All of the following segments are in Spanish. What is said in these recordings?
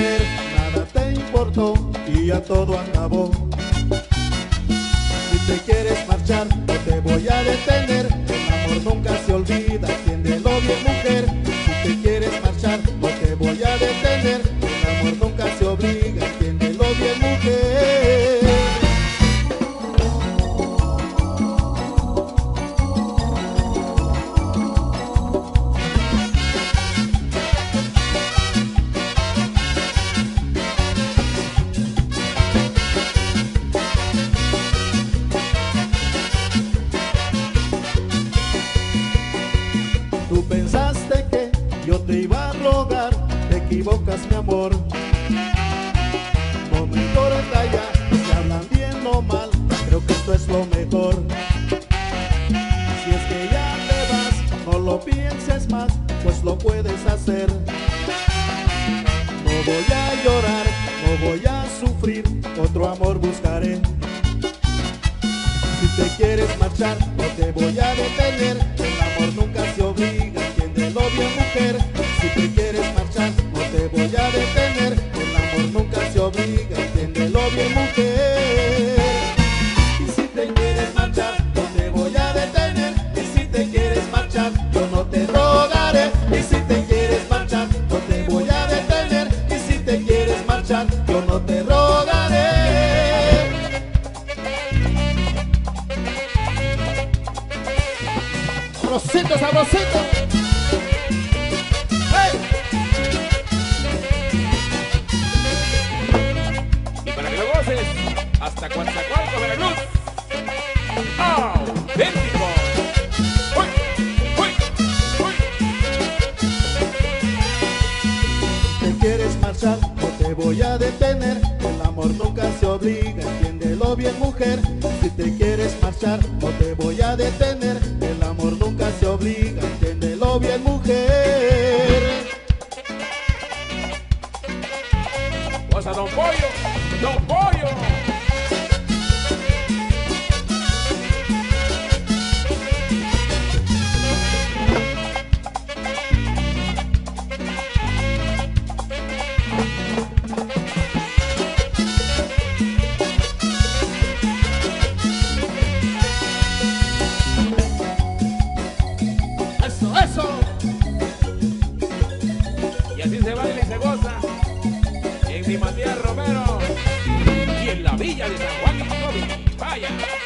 mujer, nada te importó y ya todo acabó. Si te quieres marchar, no te voy a detener. El amor nunca se olvida, entiéndelo bien, mujer. Si te quieres marchar, no te voy a detener. El amor nunca se obliga, entiéndelo bien, mujer. Tú pensaste que yo te iba a rogar, te equivocas, mi amor. No me importa ya, si hablan bien o mal, creo que esto es lo mejor. Si es que ya te vas, no lo pienses más, pues lo puedes hacer. No voy a llorar, no voy a sufrir, otro amor buscaré. Si te quieres marchar, no te voy a detener. El amor nunca se obliga, entiéndelo bien, mujer. Si te quieres marchar, no te voy a detener. El amor nunca se obliga, entiéndelo bien, mujer. Y si te quieres marchar, no te voy a detener. Y si te quieres marchar, yo no te rogaré. Y si te quieres marchar, no te voy a detener. Y si te quieres marchar, yo no te rogaré. Sabrosito, sabrosito. ¡Hey! Y para que lo goces, hasta Coatzacoalcos, Veracruz. ¡Auténtico! ¡Uy! ¡Uy! ¡Uy! Si te quieres marchar, no te voy a detener. El amor nunca se obliga, entiéndelo bien, mujer. Si te quieres marchar, no te voy a detener. El amor nunca se obliga, entiéndelo bien, mujer. ¡Goza, Don Pollo! ¡Don Pollo! ¡Eso, eso! Y así se baila y se goza en mi Matías Romero y en la villa de San Juan y Tobi. ¡Vaya!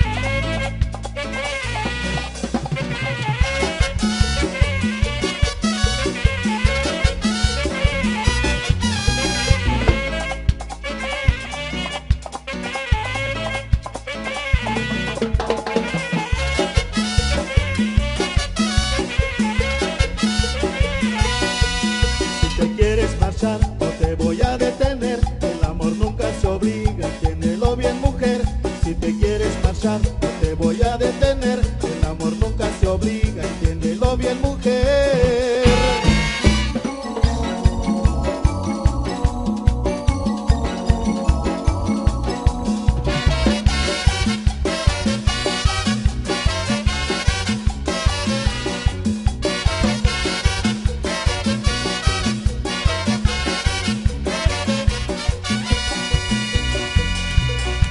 Si te quieres marchar, no te voy a detener. El amor nunca se obliga, entiéndelo bien, mujer. Si te quieres marchar, no te voy a detener. El amor nunca se obliga, entiéndelo bien, mujer.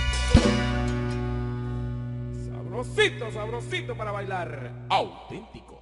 Sabrosito, sabrosito para bailar. Auténtico.